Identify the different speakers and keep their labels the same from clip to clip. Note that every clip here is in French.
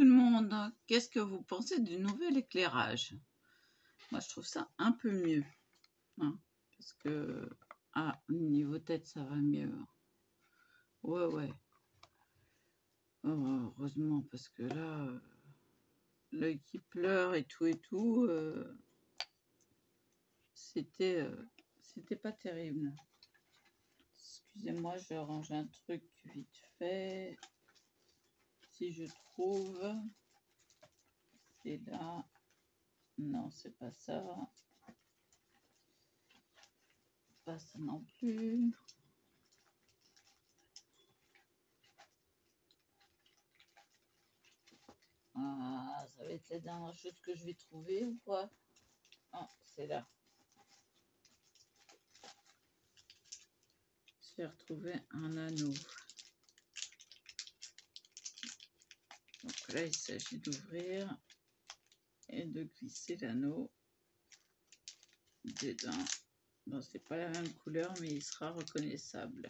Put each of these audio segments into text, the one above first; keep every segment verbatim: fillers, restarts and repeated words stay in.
Speaker 1: tout le monde, qu'est-ce que vous pensez du nouvel éclairage? Moi je trouve ça un peu mieux, hein, parce que ah, niveau tête ça va mieux. Ouais ouais. Oh, heureusement parce que là, euh, l'œil qui pleure et tout et tout, euh, c'était euh, c'était pas terrible. Excusez-moi, je range un truc vite fait. Si je trouve, c'est là. Non, c'est pas ça. Pas ça non plus. Ah, ça va être la dernière chose que je vais trouver ou quoi? Ah, c'est là. J'ai retrouvé un anneau. Donc là, il s'agit d'ouvrir et de glisser l'anneau dedans. Bon, c'est pas la même couleur, mais il sera reconnaissable.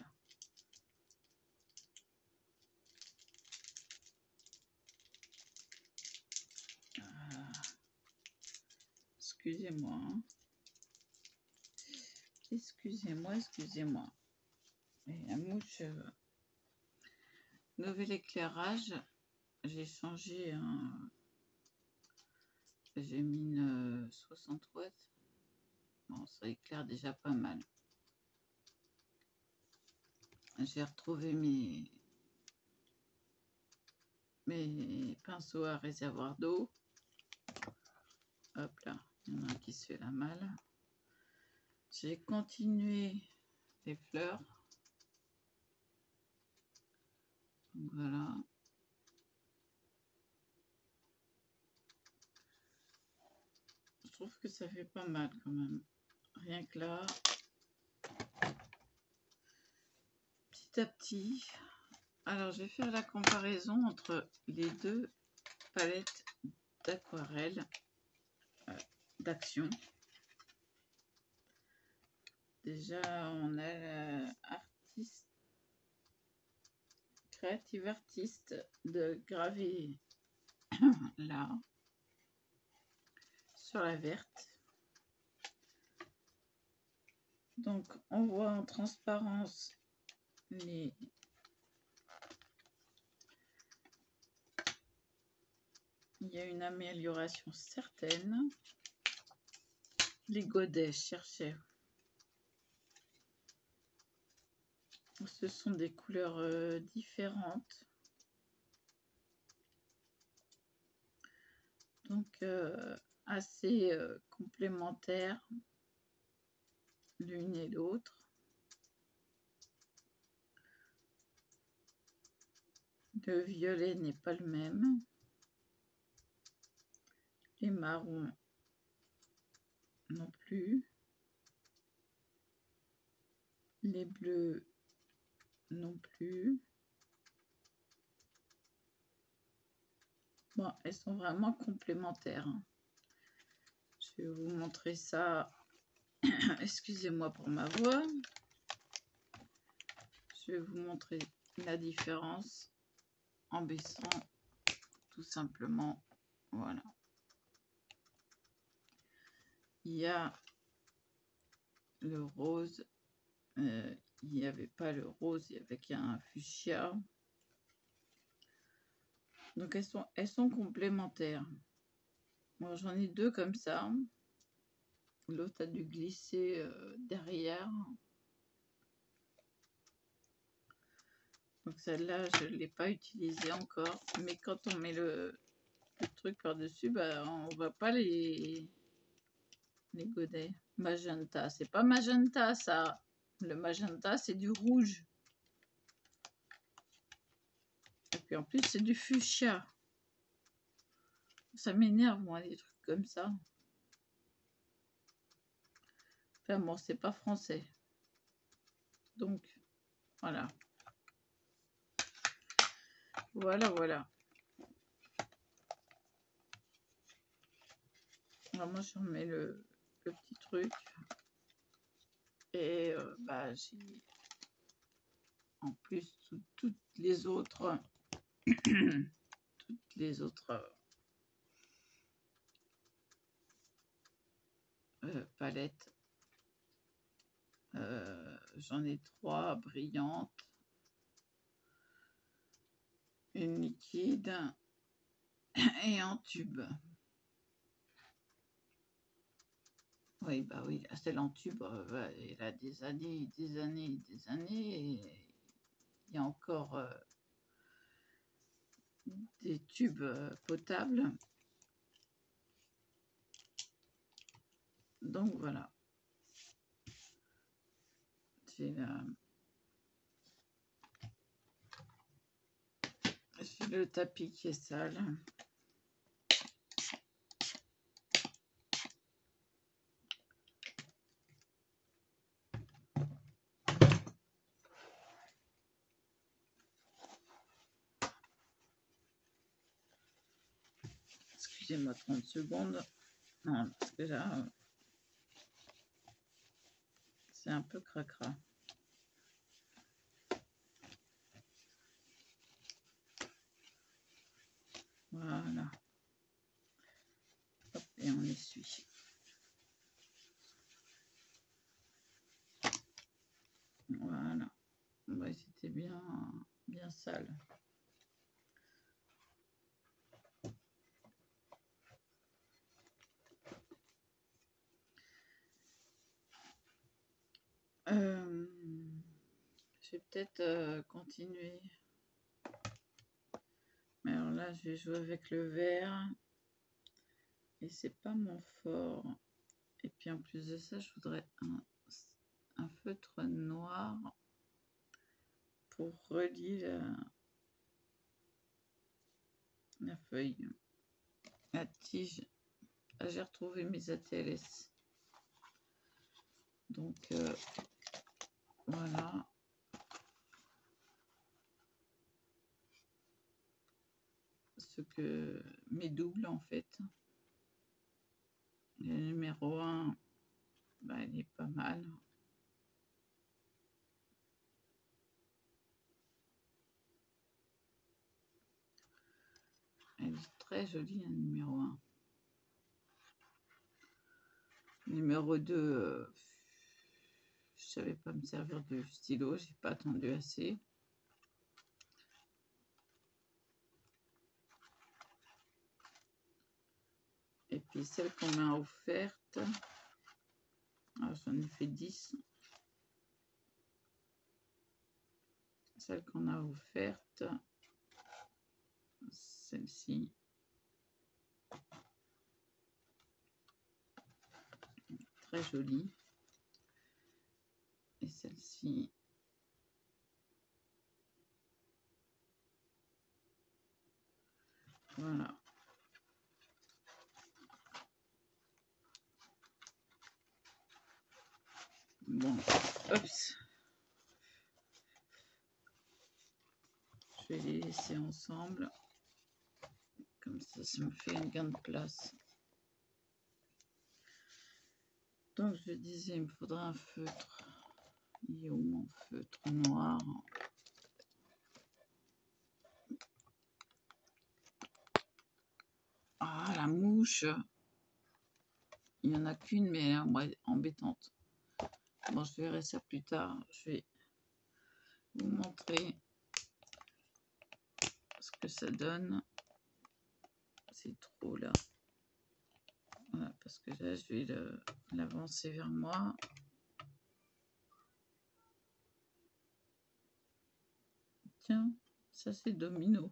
Speaker 1: Ah. Excusez-moi. Hein. Excusez-moi, excusez-moi. Et la mouche. Euh... Nouvel éclairage. J'ai changé un. J'ai mis une soixante watts. Bon, ça éclaire déjà pas mal. J'ai retrouvé mes, mes pinceaux à réservoir d'eau. Hop là, il y en a un qui se fait la malle. J'ai continué les fleurs. Donc voilà. Je trouve que ça fait pas mal quand même. Rien que là. Petit à petit. Alors je vais faire la comparaison entre les deux palettes d'aquarelle euh, d'Action. Déjà on a l'artiste créative artiste de graver là sur la verte. Donc on voit en transparence les il y a une amélioration certaine. Les godets, je cherchais. Ce sont des couleurs euh, différentes. Donc euh, assez euh, complémentaires l'une et l'autre. Le violet n'est pas le même. Les marrons non plus. Les bleus non plus. Bon, elles sont vraiment complémentaires. Je vais vous montrer ça. Excusez-moi pour ma voix. Je vais vous montrer la différence en baissant tout simplement. Voilà. Il y a le rose. Euh, il n'y avait pas le rose, il y avait qu'un fuchsia. Donc elles sont, elles sont complémentaires. Moi j'en ai deux comme ça. L'autre a dû glisser euh, derrière. Donc celle-là, je ne l'ai pas utilisée encore. Mais quand on met le, le truc par-dessus, bah, on ne voit pas les, les godets. Magenta, c'est pas magenta ça. Le magenta, c'est du rouge. Et puis en plus, c'est du fuchsia. Ça m'énerve, moi, des trucs comme ça. Enfin bon, c'est pas français. Donc, voilà. Voilà, voilà. Alors moi, je remets le, le petit truc. Et euh, bah, j'ai en plus tout, toutes les autres, toutes toutes les autres euh, euh, palettes. Euh, J'en ai trois brillantes, une liquide et en tube. Oui, bah oui, celle en tube, euh, elle a des années, des années, des années, et il y a encore euh, des tubes euh, potables. Donc voilà. J'ai la... J'ai le tapis qui est sale. Excusez-moi trente secondes. Non, parce que là, c'est un peu cracra. Voilà. Hop, et on essuie. Voilà. Ouais, c'était bien, bien sale. Euh, je vais peut-être euh, continuer. Mais alors là, je vais jouer avec le vert. Et c'est pas mon fort. Et puis en plus de ça, je voudrais un, un feutre noir pour relier la, la feuille, la tige. Ah, j'ai retrouvé mes A T L S. Donc euh, voilà. Ce que mes doubles en fait. Le numéro un, bah, elle est pas mal. Elle est très jolie, un numéro un. Numéro deux, euh, je savais pas me servir de stylo, j'ai pas attendu assez. Et puis celle qu'on m'a offerte, j'en ai fait dix. Celle qu'on a offerte, celle-ci. Très jolie. Et celle-ci. Voilà. Bon, oups. Je vais les laisser ensemble. Comme ça, ça me fait un gain de place. Donc, je disais, il me faudra un feutre. Il est où mon feutre noir? Ah, la mouche. Il n'y en a qu'une, mais elle est embêtante. Bon, je verrai ça plus tard. Je vais vous montrer ce que ça donne. C'est trop là. Voilà, parce que là, je vais l'avancer vers moi. Tiens, ça c'est domino.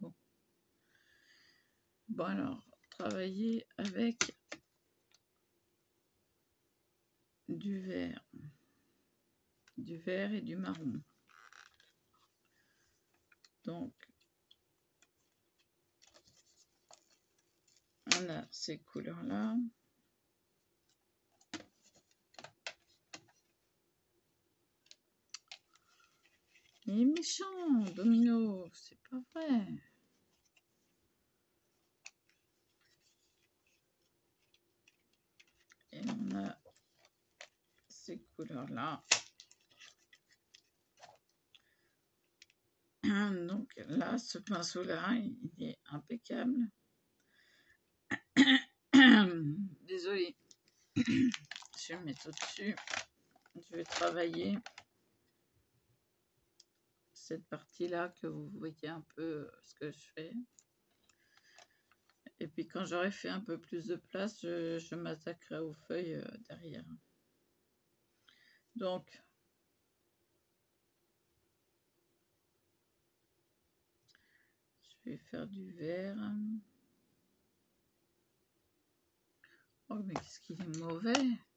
Speaker 1: Bon alors, travailler avec du vert. Du vert et du marron. Donc, on a ces couleurs-là. Il est méchant, domino, c'est pas vrai. Et on a ces couleurs-là. Donc là, ce pinceau-là, il est impeccable. Désolée. Je vais me mettre au-dessus. Je vais travailler cette partie-là que vous voyez un peu ce que je fais. Et puis quand j'aurai fait un peu plus de place, je, je m'attaquerai aux feuilles euh, derrière. Donc, je vais faire du vert. Oh, mais qu'est-ce qu'il est mauvais!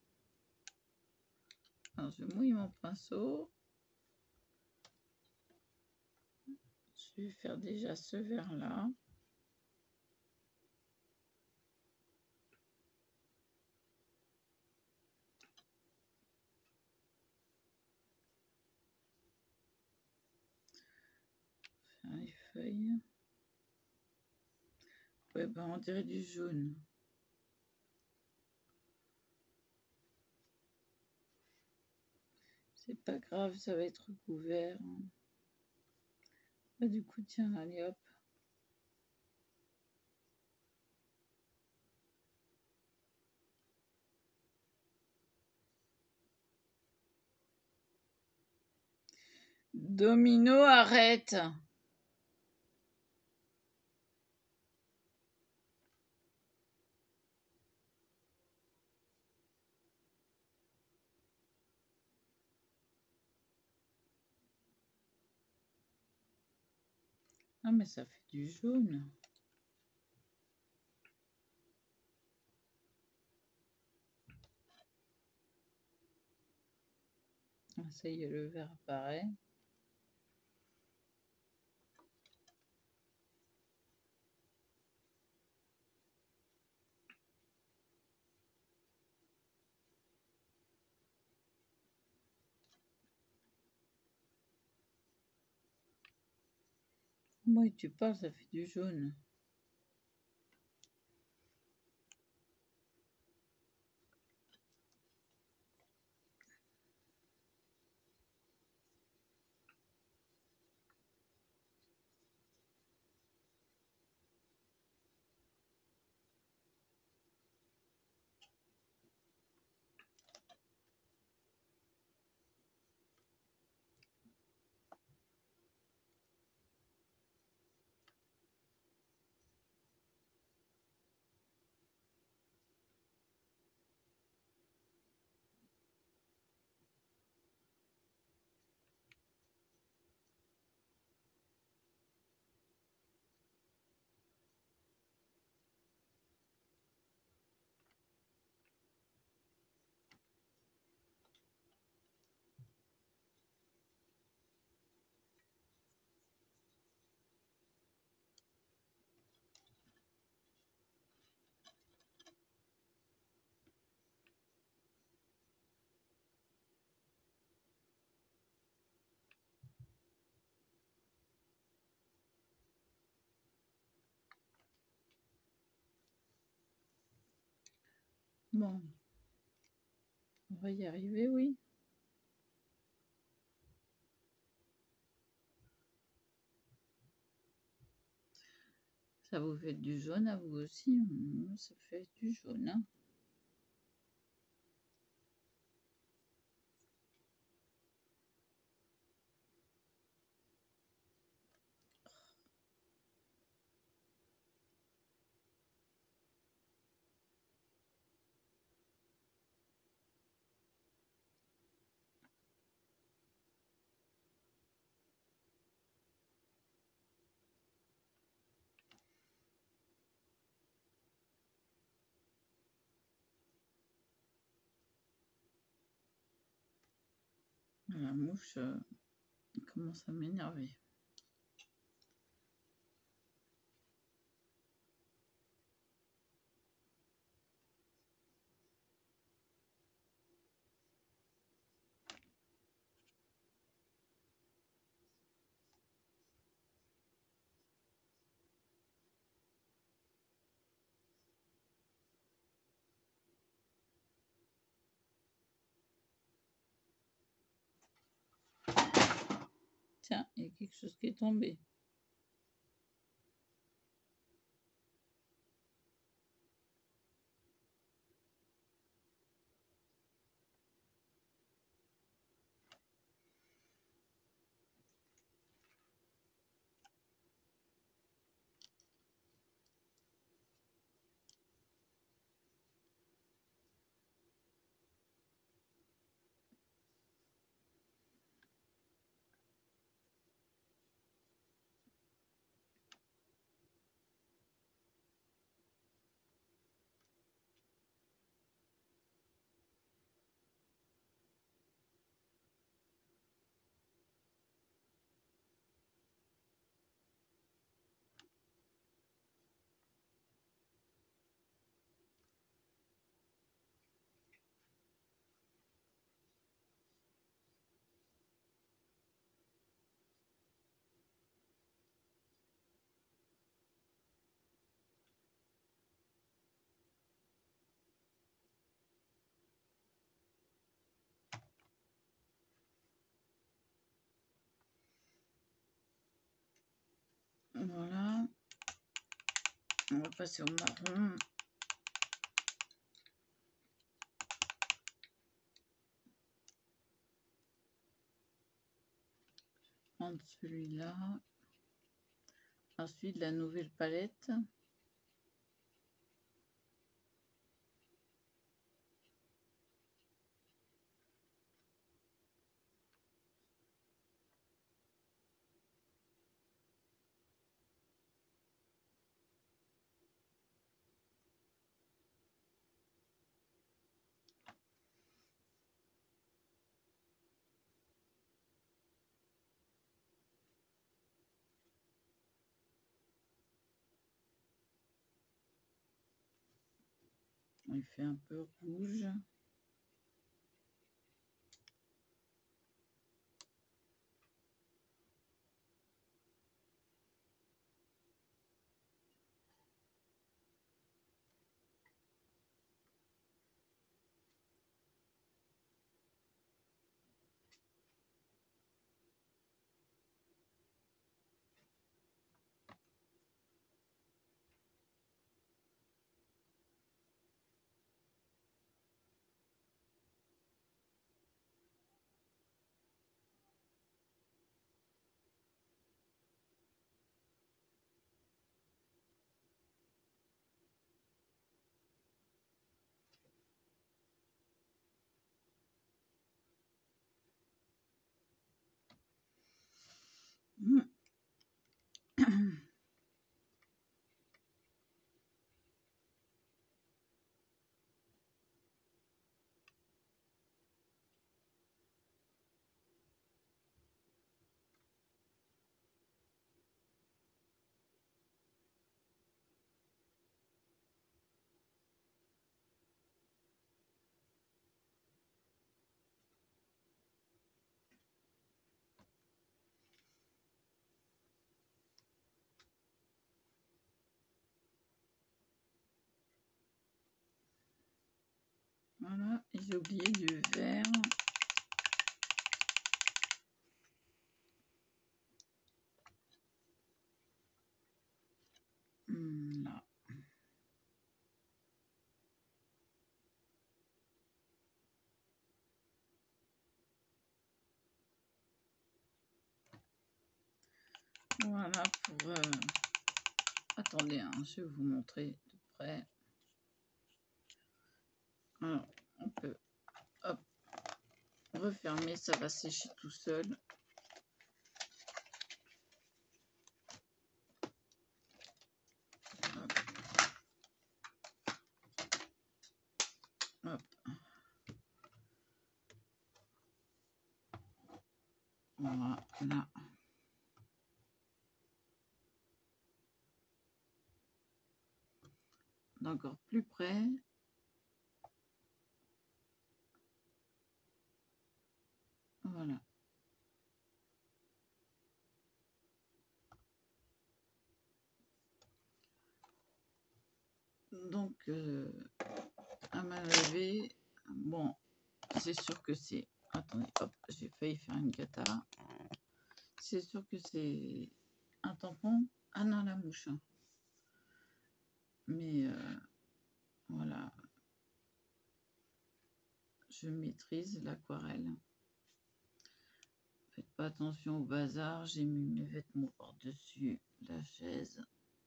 Speaker 1: Alors, je mouille mon pinceau. Je vais faire déjà ce vert-là. Faire les feuilles. Ouais, ben on dirait du jaune. C'est pas grave, ça va être recouvert. Bah, du coup, tiens, allez hop. Domino, arrête! Ah, mais ça fait du jaune. Ah, ça y est, le vert apparaît. Moi, tu parles, ça fait du jaune. Bon, on va y arriver, oui. Ça vous fait du jaune à vous aussi? Ça fait du jaune, hein. La mouche euh, commence à m'énerver. Tiens, il y a quelque chose qui est tombé. Voilà. On va passer au marron. Prendre celui-là. Ensuite, la nouvelle palette. Il fait un peu rouge. Voilà, j'ai oublié du vert. Hum, là. Voilà pour... Euh... Attendez, hein, je vais vous montrer de près. Alors, on peut hop, refermer, ça va sécher tout seul. Hop. Hop. Voilà. D'encore plus près. Voilà. Donc, euh, à main levée, bon, c'est sûr que c'est... Attendez, hop, j'ai failli faire une cata. C'est sûr que c'est un tampon. Ah non, la mouche. Mais euh, voilà, je maîtrise l'aquarelle. Faites pas attention au bazar. J'ai mis mes vêtements par-dessus la chaise.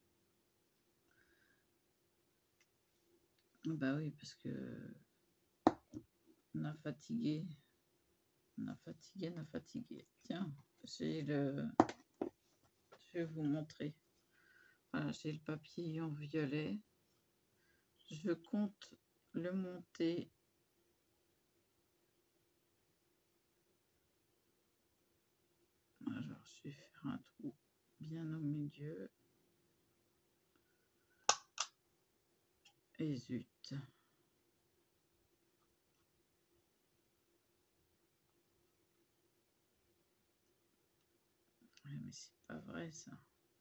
Speaker 1: Bah oui, parce que on a fatigué. On a fatigué, on a fatigué. Tiens, j'ai le... Je vais vous montrer. Voilà, j'ai le papier en violet. Je compte le monter. Alors, je vais faire un trou bien au milieu. Et zut. Mais c'est pas vrai ça.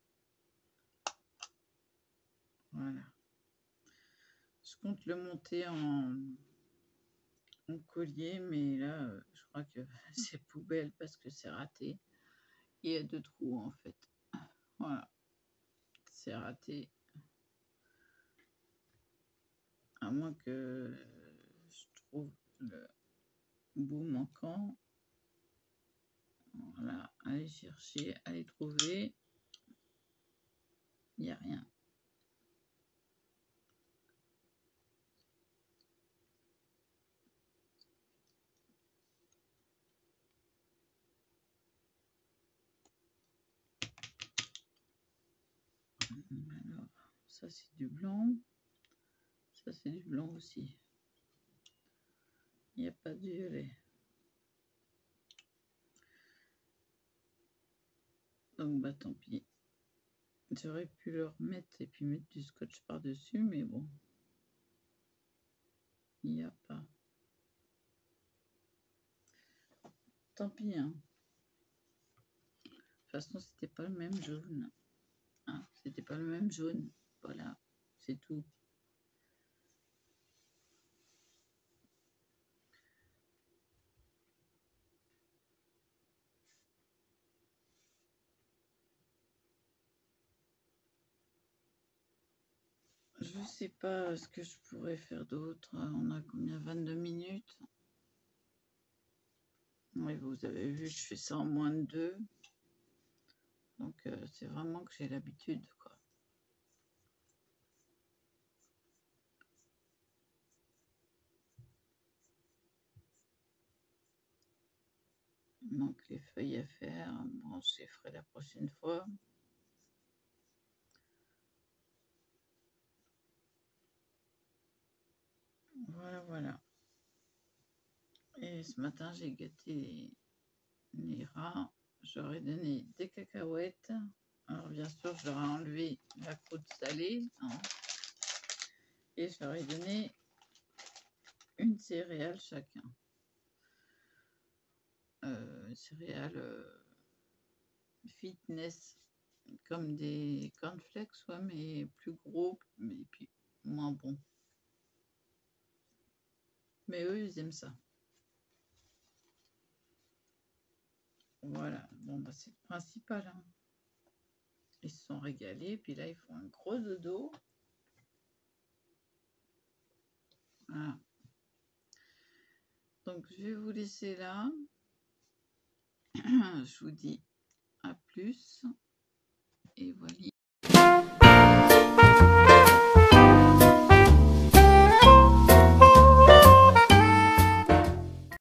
Speaker 1: Voilà. Je compte le monter en, en collier, mais là, euh, je crois que c'est poubelle parce que c'est raté. Il y a deux trous en fait. Voilà. C'est raté. À moins que je trouve le bout manquant. Voilà. Allez chercher, allez trouver. Il n'y a rien. Alors, ça c'est du blanc. Ça c'est du blanc aussi. Il n'y a pas de violet. Donc bah tant pis. J'aurais pu le remettre et puis mettre du scotch par-dessus, mais bon. Il n'y a pas. Tant pis, hein. De toute façon, c'était pas le même jaune. Hein, c'était pas le même jaune. Voilà, c'est tout. Je sais pas ce que je pourrais faire d'autre. On a combien? vingt-deux minutes. Oui, vous avez vu, je fais ça en moins de deux. Donc, euh, c'est vraiment que j'ai l'habitude, quoi. Il manque les feuilles à faire. Bon, je les ferai la prochaine fois. Voilà, voilà. Et ce matin, j'ai gâté les, les rats. J'aurais donné des cacahuètes. Alors, bien sûr, je leur ai enlevé la croûte salée. Hein, et je leur ai donné une céréale chacun. Euh, céréales euh, fitness, comme des cornflakes, soit, mais plus gros, mais puis moins bon. Mais eux, ils aiment ça. Voilà, bon, bah, c'est le principal. Hein. Ils se sont régalés, puis là, ils font un gros dodo. Voilà. Donc, je vais vous laisser là. Je vous dis à plus. Et voilà.